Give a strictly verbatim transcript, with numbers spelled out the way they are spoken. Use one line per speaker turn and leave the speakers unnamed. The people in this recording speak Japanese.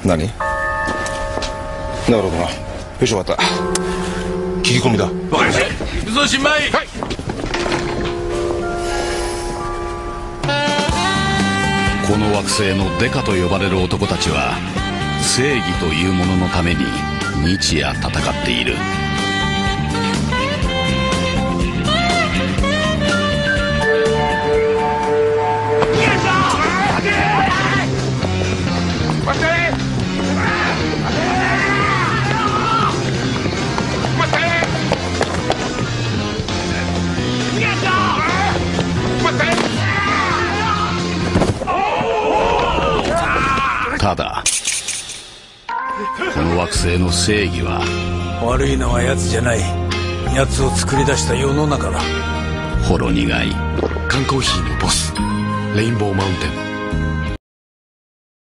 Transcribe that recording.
何？なるほどな。よし、分かった。聞き込みだ。
わかりました。行くぞ新米。はい。
この惑星のデカと呼ばれる男たちは正義というもののために日夜戦っている。ただこの惑星の正義は
悪いのは奴じゃない。奴を作り出した世の中だ。
ほろ苦い。
缶コーヒーのボスレインボーマウンテン。